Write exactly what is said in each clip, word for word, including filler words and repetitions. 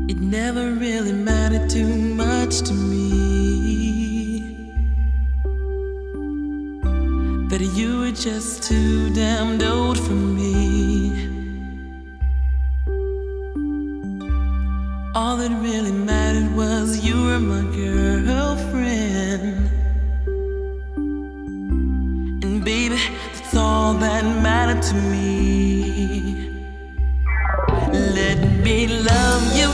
It never really mattered too much to me, but you were just too damned old for me. All that really mattered was you were my girlfriend, and baby, that's all that mattered to me. Let me love you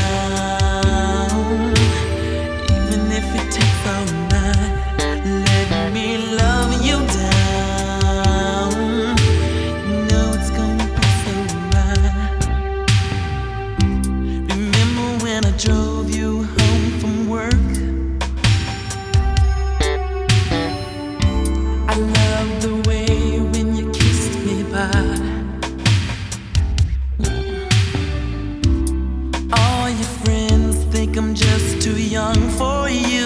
down, even if it takes all night. Let me love you down, you know it's gonna be so right. Remember when I drove you home from work? I loved the way when you kissed me bye. I'm just too young for you.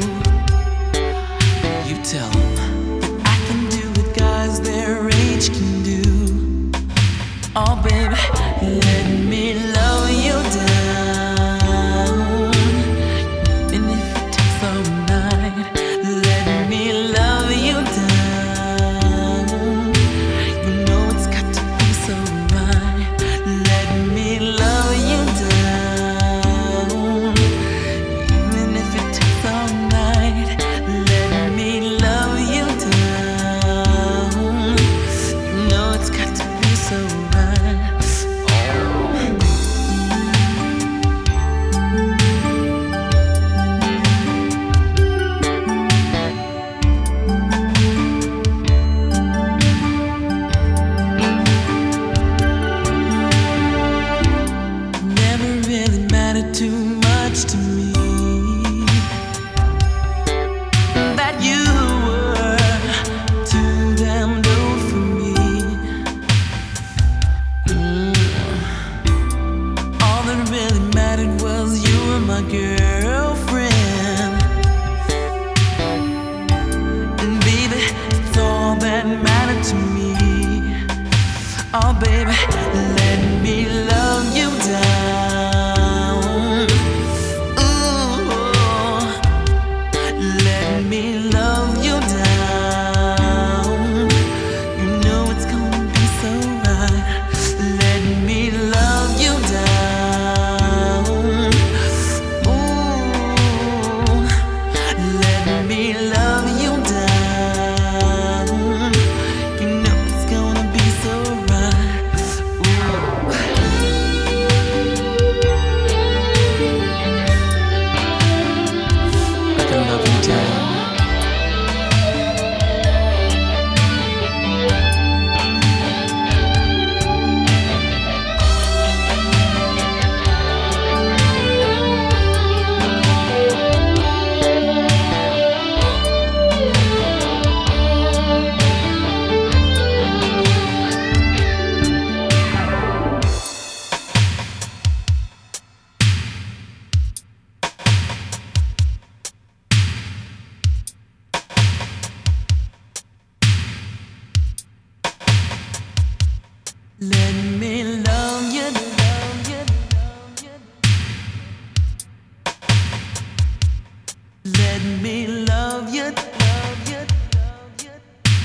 You tell them that I can do what guys their age can do. Oh baby, let me love you down, and if it takes all night, let me love you down. You know it's got to be so right. Let me love you down. Too much to me that you were too damned old for me. mm. All that really mattered was you were my girlfriend, and baby, it's all that mattered to me. Oh baby, let me love you down. Let me love you, love you, love you. Let me love you, love you, love you.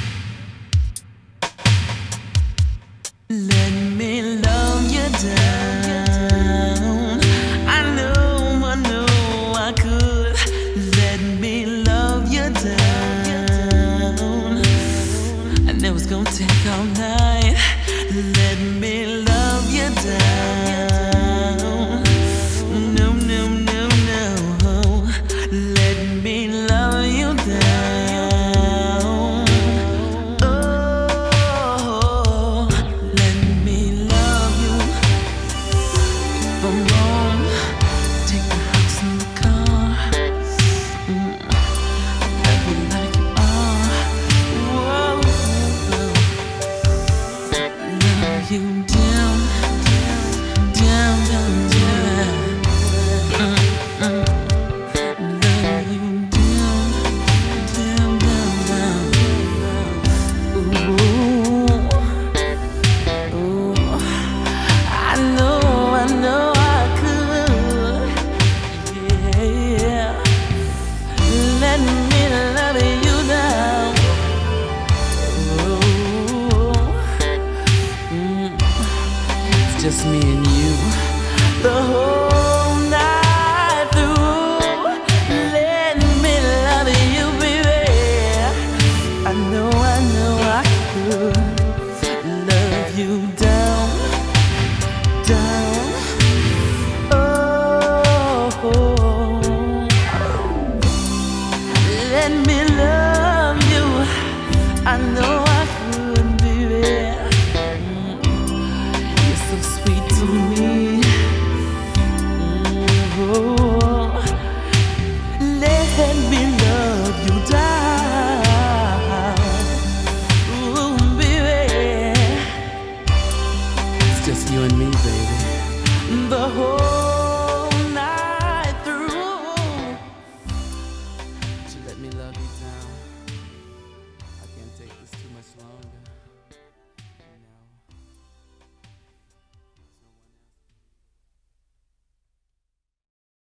Let me love you down. I know, I know I could. Let me love you down. I know it's gonna take all night. Let me love you down. No, no, no, no. Let me love you down. Oh, let me love you. If I'm wrong, take the